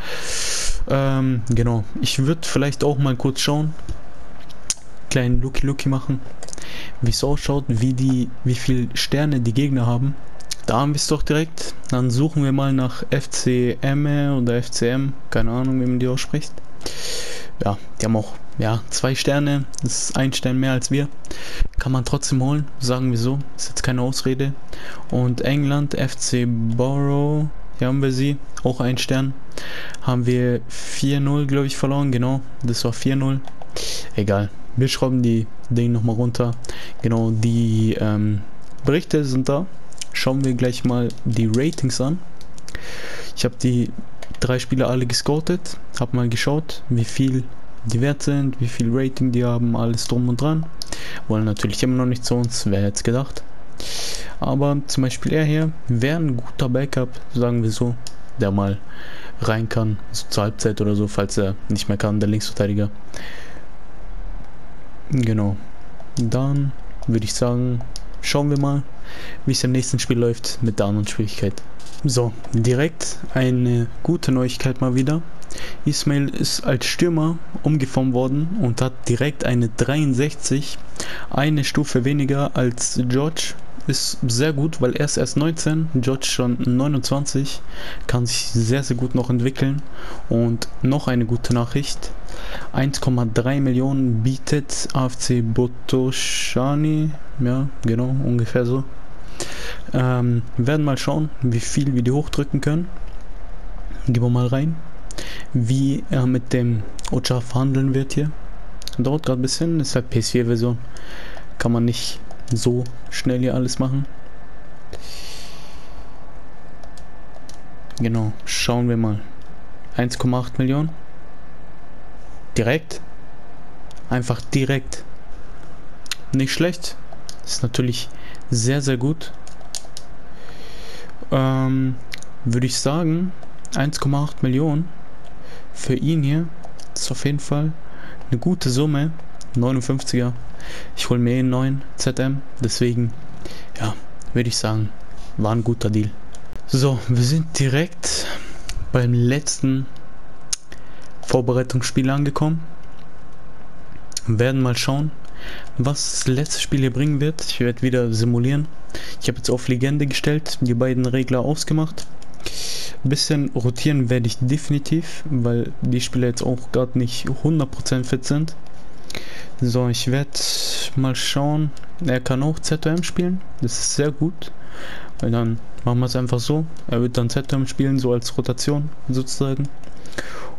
Ähm, genau. Ich würde vielleicht auch mal kurz schauen. Kleinen Looky Looky machen. Wie es ausschaut, wie die, wie viel Sterne die Gegner haben. Da haben wir es doch direkt. Dann suchen wir mal nach F C M oder F C M. Keine Ahnung, wie man die ausspricht. Ja, die haben auch, ja, zwei Sterne. Das ist ein Stern mehr als wir. Kann man trotzdem holen, sagen wir so. Ist jetzt keine Ausrede. Und England, F C Borough. Hier haben wir sie. Auch ein Stern. Haben wir vier null, glaube ich, verloren. Genau, das war vier null. Egal. Wir schrauben die Dinge nochmal runter. Genau, die ähm, Berichte sind da. Schauen wir gleich mal die Ratings an. Ich habe die drei Spieler alle gescoutet. Habe mal geschaut, wie viel die wert sind, wie viel Rating die haben, alles drum und dran. Wollen natürlich immer noch nicht zu uns, wer hätte es gedacht. Aber zum Beispiel er hier wäre ein guter Backup, sagen wir so, der mal rein kann, so zur Halbzeit oder so, falls er nicht mehr kann, der Linksverteidiger. Genau. Dann würde ich sagen, schauen wir mal, wie es im nächsten Spiel läuft mit der anderen Schwierigkeit. So, direkt eine gute Neuigkeit mal wieder. Ismail ist als Stürmer umgeformt worden und hat direkt eine dreiundsechzig, eine Stufe weniger als George. Ist sehr gut, weil er ist erst neunzehn, George schon neunundzwanzig, kann sich sehr sehr gut noch entwickeln. Und noch eine gute Nachricht, eins Komma drei Millionen bietet A F C Botoşani, ja genau, ungefähr so. Ähm, werden mal schauen, wie viel wir die hochdrücken können. Gehen wir mal rein, wie er mit dem Ocha verhandeln wird hier. Dauert gerade ein bisschen, ist halt P S vier Version, kann man nicht so schnell hier alles machen. Genau, schauen wir mal. eins Komma acht Millionen. Direkt. Einfach direkt. Nicht schlecht. Ist natürlich sehr, sehr gut. Ähm, würde ich sagen, eins Komma acht Millionen für ihn hier ist auf jeden Fall eine gute Summe. neunundfünfziger. Ich hole mir einen neuen Z M, deswegen, ja, würde ich sagen, war ein guter Deal. So, wir sind direkt beim letzten Vorbereitungsspiel angekommen. Werden mal schauen, was das letzte Spiel hier bringen wird. Ich werde wieder simulieren. Ich habe jetzt auf Legende gestellt, die beiden Regler ausgemacht. Ein bisschen rotieren werde ich definitiv, weil die Spieler jetzt auch gerade nicht hundert Prozent fit sind. So, ich werde mal schauen. Er kann auch Z M spielen. Das ist sehr gut. Weil dann machen wir es einfach so. Er wird dann Z M spielen, so als Rotation sozusagen.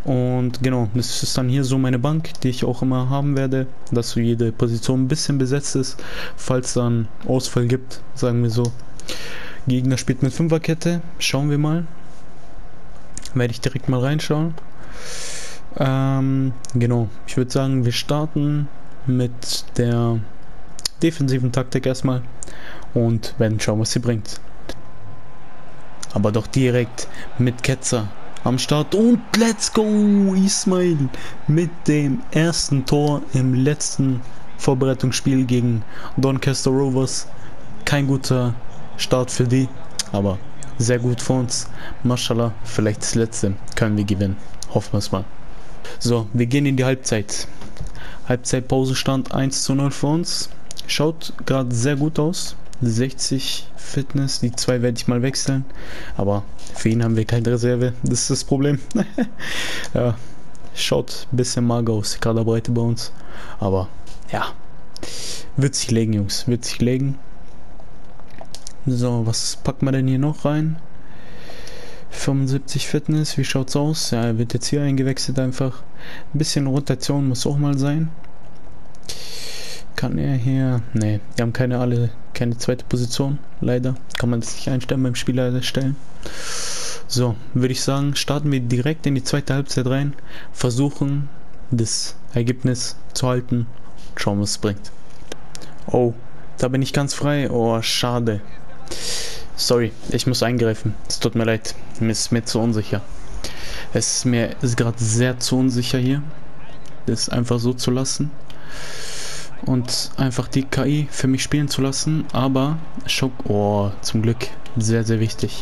Und genau, das ist dann hier so meine Bank, die ich auch immer haben werde, dass so jede Position ein bisschen besetzt ist, falls dann Ausfall gibt, sagen wir so. Gegner spielt mit Fünferkette, schauen wir mal. Werde ich direkt mal reinschauen. Ähm, genau, ich würde sagen, wir starten mit der defensiven Taktik erstmal und werden schauen, was sie bringt. Aber doch direkt mit Ketzer am Start und let's go! Ismail mit dem ersten Tor im letzten Vorbereitungsspiel gegen Doncaster Rovers. Kein guter Start für die, aber sehr gut für uns. Mashallah, vielleicht das letzte können wir gewinnen. Hoffen wir es mal. So, wir gehen in die Halbzeit. Halbzeitpause stand eins zu null für uns. Schaut gerade sehr gut aus. sechzig Fitness, die zwei werde ich mal wechseln. Aber für ihn haben wir keine Reserve. Das ist das Problem. Ja, schaut ein bisschen mager aus, die Kaderbreite bei uns. Aber ja, wird sich legen, Jungs. Wird sich legen. So, was packen wir denn hier noch rein? fünfundsiebzig Fitness, wie schaut's aus? Ja, er wird jetzt hier eingewechselt einfach. Ein bisschen Rotation muss auch mal sein. Kann er hier... Ne, wir haben keine alle, keine zweite Position, leider. Kann man das nicht einstellen beim Spieler erstellen. So, würde ich sagen, starten wir direkt in die zweite Halbzeit rein. Versuchen, das Ergebnis zu halten. Schauen, was es bringt. Oh, da bin ich ganz frei. Oh, schade. Sorry, ich muss eingreifen. Es tut mir leid. Mir ist mir zu unsicher. Es ist mir ist gerade sehr zu unsicher hier. Das einfach so zu lassen. Und einfach die K I für mich spielen zu lassen. Aber Schock. Oh, zum Glück. Sehr, sehr wichtig.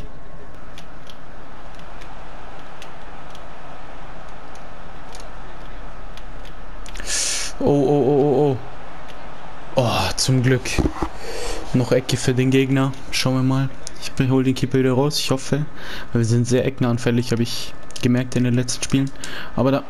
Oh, oh, oh, oh, oh. Oh, zum Glück. Noch Ecke für den Gegner. Schauen wir mal. Ich hole den Keeper wieder raus. Ich hoffe. Weil wir sind sehr eckenanfällig, habe ich gemerkt in den letzten Spielen. Aber da...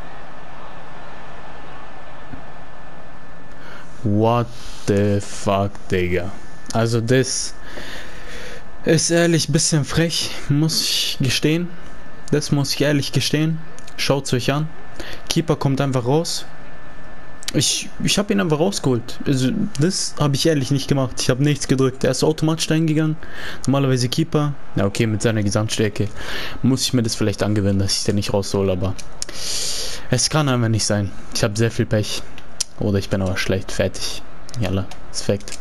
What the fuck, Digga. Also das ist ehrlich ein bisschen frech, muss ich gestehen. Das muss ich ehrlich gestehen. Schaut es euch an. Keeper kommt einfach raus. Ich, ich habe ihn einfach rausgeholt. Also das habe ich ehrlich nicht gemacht. Ich habe nichts gedrückt. Er ist automatisch reingegangen. Normalerweise Keeper. Na okay, mit seiner Gesamtstärke muss ich mir das vielleicht angewöhnen, dass ich den nicht raushole. Aber es kann einfach nicht sein. Ich habe sehr viel Pech. Oder ich bin aber schlecht. Fertig. Jalla, ist Fakt.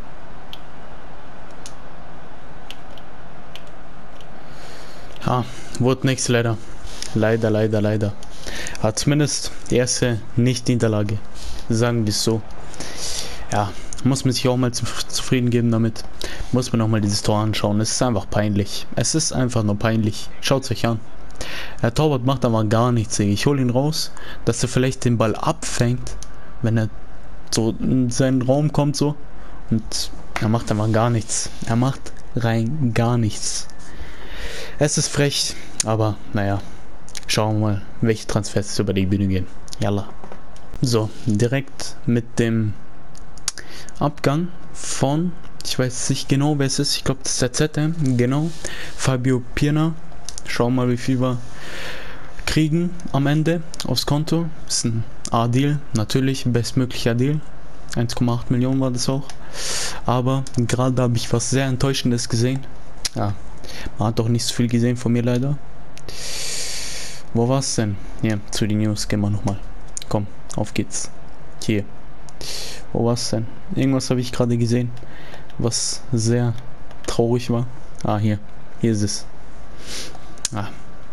Ja, wurde nichts leider. Leider, leider, leider. Aber zumindest die erste Nicht-Niederlage. Sagen wir es so. Ja, muss man sich auch mal zufrieden geben damit. Muss man auch mal dieses Tor anschauen. Es ist einfach peinlich. Es ist einfach nur peinlich. Schaut es euch an. Der Torwart macht aber gar nichts. Ich hole ihn raus, dass er vielleicht den Ball abfängt, wenn er so in seinen Raum kommt so. Und er macht einfach gar nichts. Er macht rein gar nichts. Es ist frech, aber naja. Schauen wir mal, welche Transfers über die Bühne gehen. Jalla. So, direkt mit dem Abgang von, ich weiß nicht genau, wer es ist. Ich glaube, das ist der Z M. Genau. Fabio Pirna. Schauen wir mal, wie viel wir kriegen am Ende aufs Konto. Das ist ein A-Deal. Natürlich, bestmöglicher Deal. eins Komma acht Millionen war das auch. Aber gerade habe ich was sehr Enttäuschendes gesehen. Ja, man hat doch nicht so viel gesehen von mir leider. Wo war's denn? Hier, zu den News gehen wir nochmal. Komm, auf geht's. Hier. Wo war's denn? Irgendwas habe ich gerade gesehen, was sehr traurig war. Ah, hier. Hier ist es. Ah.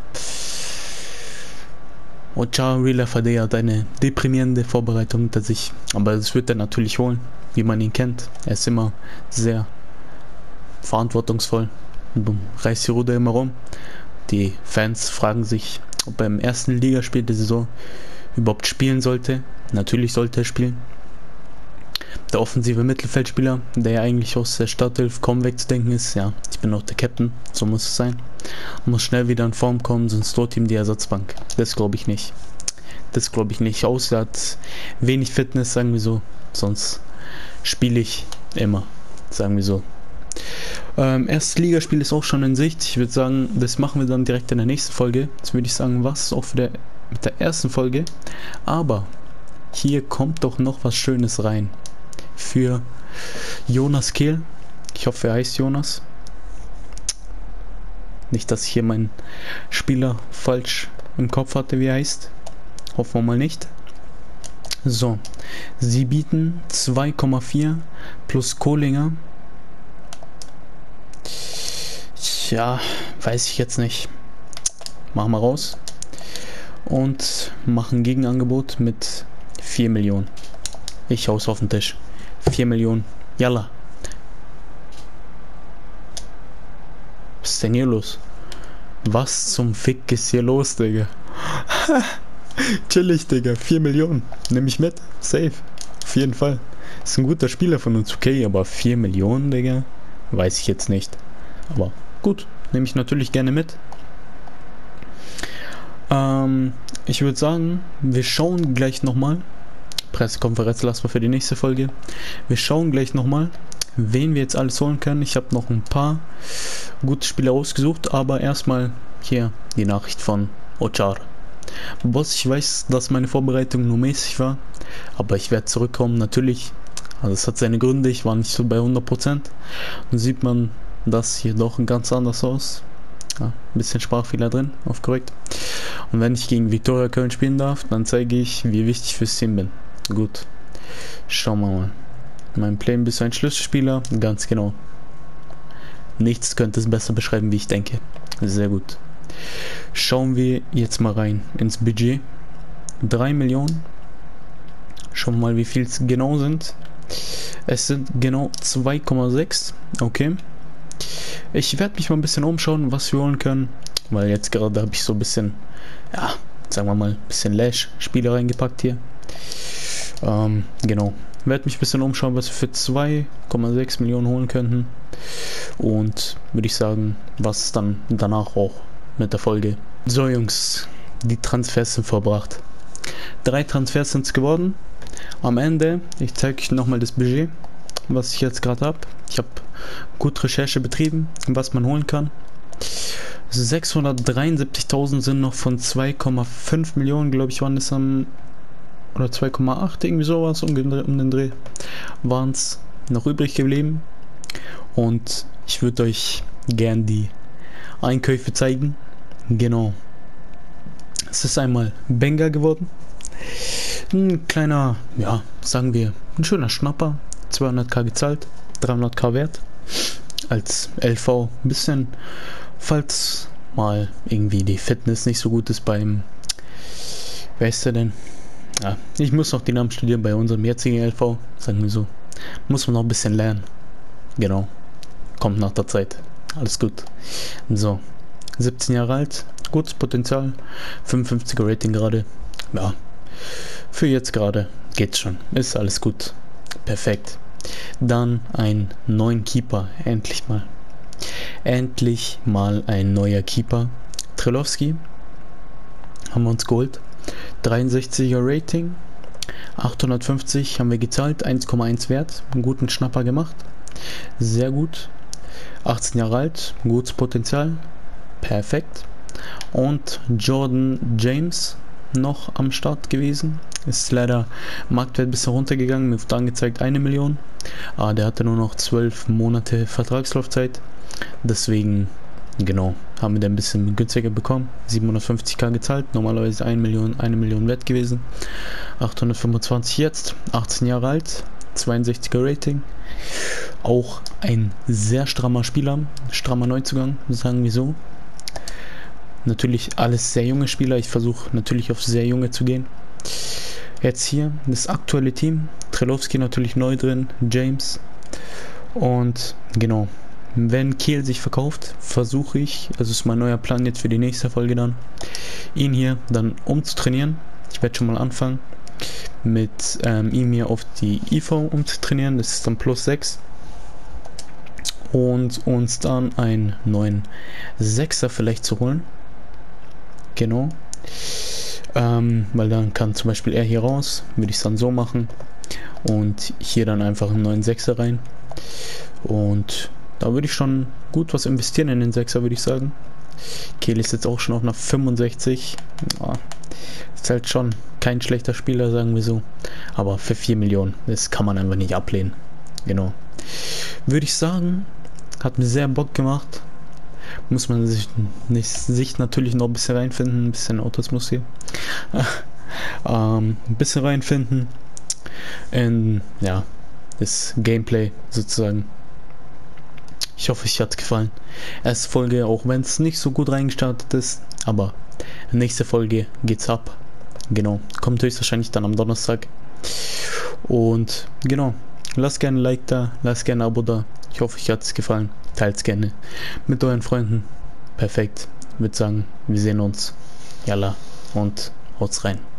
Ocha Real Fadea hat eine deprimierende Vorbereitung hinter sich. Aber das wird er natürlich holen, wie man ihn kennt. Er ist immer sehr verantwortungsvoll. Reißt die Ruder immer rum. Die Fans fragen sich, ob er im ersten Ligaspiel der Saison überhaupt spielen sollte. Natürlich sollte er spielen. Der offensive Mittelfeldspieler, der ja eigentlich aus der Startelf kaum wegzudenken ist. Ja, ich bin auch der Captain, so muss es sein. Muss schnell wieder in Form kommen, sonst droht ihm die Ersatzbank. Das glaube ich nicht. Das glaube ich nicht. Außer er hat wenig Fitness, sagen wir so. Sonst spiele ich immer, sagen wir so. Ähm, erstes Ligaspiel ist auch schon in Sicht. Ich würde sagen, das machen wir dann direkt in der nächsten Folge. Jetzt würde ich sagen, was auch für der, mit der ersten Folge. Aber hier kommt doch noch was Schönes rein. Für Jonas Kehl. Ich hoffe, er heißt Jonas. Nicht, dass ich hier meinen Spieler falsch im Kopf hatte, wie er heißt. Hoffen wir mal nicht. So, sie bieten zwei Komma vier plus Kohlinger. Ja, weiß ich jetzt nicht. Machen wir raus. Und machen Gegenangebot mit vier Millionen. Ich hau's auf den Tisch. vier Millionen. Yalla. Was ist denn hier los? Was zum Fick ist hier los, Digga? Chillig, Digga. vier Millionen. Nehme ich mit. Safe. Auf jeden Fall. Ist ein guter Spieler von uns, okay, aber vier Millionen, Digga? Weiß ich jetzt nicht. Aber gut. Nehme ich natürlich gerne mit. Ähm, ich würde sagen, wir schauen gleich nochmal. Pressekonferenz lassen wir für die nächste Folge. Wir schauen gleich nochmal, wen wir jetzt alles holen können. Ich habe noch ein paar gute Spieler ausgesucht, aber erstmal hier die Nachricht von Ochar. Boss, ich weiß, dass meine Vorbereitung nur mäßig war, aber ich werde zurückkommen, natürlich. Also es hat seine Gründe, ich war nicht so bei hundert Prozent. Und sieht man das hier doch ganz anders aus. Ja, ein bisschen Sprachfehler drin, auf korrekt. Und wenn ich gegen Viktoria Köln spielen darf, dann zeige ich, wie wichtig ich fürs Team bin. Gut, schauen wir mal. Mein Play bist du ein Schlüsselspieler, ganz genau. Nichts könnte es besser beschreiben, wie ich denke. Sehr gut. Schauen wir jetzt mal rein ins Budget. drei Millionen. Schauen wir mal, wie viel es genau sind. Es sind genau zwei Komma sechs. Okay. Ich werde mich mal ein bisschen umschauen, was wir holen können. Weil jetzt gerade habe ich so ein bisschen, ja, sagen wir mal, ein bisschen Lash-Spiele reingepackt hier. Ähm, genau. Werde mich ein bisschen umschauen, was wir für zwei Komma sechs Millionen holen könnten. Und würde ich sagen, was dann danach auch mit der Folge. So Jungs, die Transfers sind verbracht. Drei Transfers sind es geworden. Am Ende, ich zeige euch nochmal das Budget, was ich jetzt gerade habe. Ich habe gut Recherche betrieben, was man holen kann. sechshundertdreiundsiebzigtausend sind noch von zwei Komma fünf Millionen, glaube ich, waren es am, oder zwei Komma acht, irgendwie sowas, um, um den Dreh, waren es noch übrig geblieben. Und ich würde euch gern die Einkäufe zeigen. Genau. Es ist einmal Benga geworden. Ein kleiner, ja, sagen wir, ein schöner Schnapper. zweihunderttausend gezahlt, dreihunderttausend wert. Als L V ein bisschen, falls mal irgendwie die Fitness nicht so gut ist beim, wer ist der denn? Ja, ich muss noch die Namen studieren bei unserem jetzigen L V, sagen wir so. Muss man noch ein bisschen lernen. Genau. Kommt nach der Zeit. Alles gut. So. siebzehn Jahre alt. Gutes Potenzial. fünfundfünfziger Rating gerade. Ja. Für jetzt gerade geht's schon. Ist alles gut. Perfekt. Dann ein neuen Keeper. Endlich mal. Endlich mal ein neuer Keeper. Trelowski. Haben wir uns geholt. dreiundsechziger Rating. achthundertfünfzig haben wir gezahlt. eins Komma eins wert. Einen guten Schnapper gemacht. Sehr gut. achtzehn Jahre alt. Gutes Potenzial. Perfekt. Und Jordan James noch am Start gewesen. Ist leider Marktwert ein bisschen runtergegangen. Mir wird angezeigt eine Million. Aber der hatte nur noch zwölf Monate Vertragslaufzeit. Deswegen, genau, haben wir den ein bisschen günstiger bekommen. siebenhundertfünfzigtausend gezahlt. Normalerweise eine Million, eine Million wert gewesen. achthundertfünfundzwanzig jetzt. achtzehn Jahre alt. zweiundsechziger Rating. Auch ein sehr strammer Spieler. Strammer Neuzugang, sagen wir so. Natürlich alles sehr junge Spieler. Ich versuche natürlich auf sehr junge zu gehen. Jetzt hier das aktuelle Team. Trelowski natürlich neu drin. James. Und genau. Wenn Kehl sich verkauft, versuche ich, also ist mein neuer Plan jetzt für die nächste Folge dann, ihn hier dann umzutrainieren. Ich werde schon mal anfangen mit ähm, ihm hier auf die I V umzutrainieren. Das ist dann plus sechs. Und uns dann einen neuen Sechser vielleicht zu holen. Genau. Ähm, weil dann kann zum Beispiel er hier raus, würde ich es dann so machen. Und hier dann einfach einen neuen Sechser rein. Und Da würde ich schon gut was investieren in den Sechser, würde ich sagen. Kehl ist jetzt auch schon auf einer fünfundsechzig. Ja, ist halt schon kein schlechter Spieler, sagen wir so. Aber für vier Millionen, das kann man einfach nicht ablehnen. Genau. Würde ich sagen, hat mir sehr Bock gemacht. Muss man sich, nicht, sich natürlich noch ein bisschen reinfinden. Ein bisschen Autismus hier. ähm, ein bisschen reinfinden. In, ja, das Gameplay sozusagen. Ich hoffe, es hat gefallen. Erste Folge, auch wenn es nicht so gut reingestartet ist. Aber nächste Folge geht's ab. Genau. Kommt höchstwahrscheinlich dann am Donnerstag. Und genau. Lasst gerne ein Like da. Lasst gerne ein Abo da. Ich hoffe, euch hat es gefallen. Teilt es gerne mit euren Freunden. Perfekt. Ich würde sagen, wir sehen uns. Yalla. Und haut's rein.